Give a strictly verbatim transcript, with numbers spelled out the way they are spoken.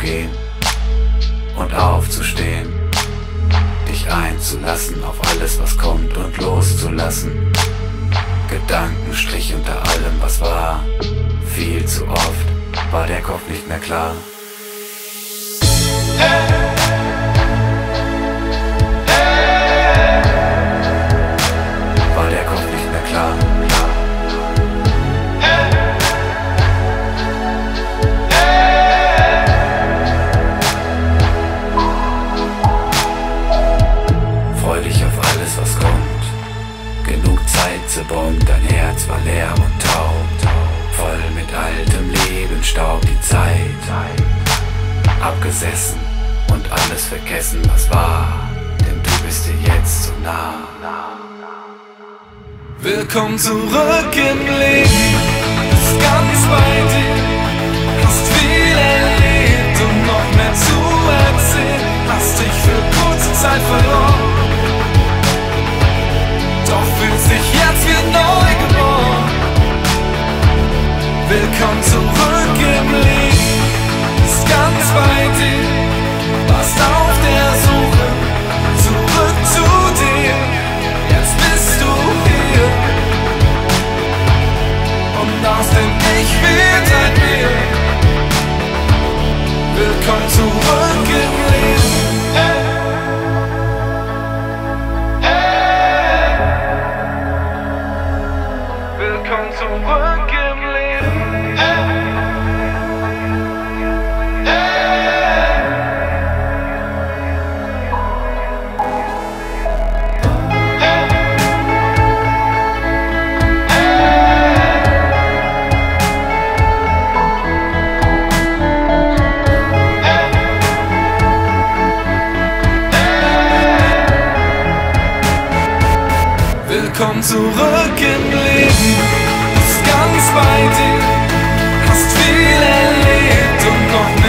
gehen und aufzustehen, dich einzulassen auf alles, was kommt und loszulassen. Gedankenstrich unter allem, was war. Viel zu oft war der Kopf nicht mehr klar. War der Kopf nicht mehr klar. Freu dich auf alles, was kommt. Genug Zeit zu bomben, dein Herz war leer und taub. Voll mit altem Lebensstaub, die Zeit abgesessen und alles vergessen, was war. Denn du bist dir jetzt so nah. Willkommen zurück im Leben, bist ganz bei dir, hast viel erlebt und noch mehr zu erzählen, hast dich für kurze Zeit verloren, doch fühlst dich jetzt wie neu geboren. Willkommen zurück im Leben, bist ganz bei dir, warst auf der Suche, zurück zu dir, jetzt bist du hier. Und aus dem Ich wird ein Wir. Willkommen zurück im Leben. Hey. Hey. Willkommen zurück im Leben. Hey. Willkommen zurück im Leben, bist ganz bei dir, hast viel erlebt und noch mehr.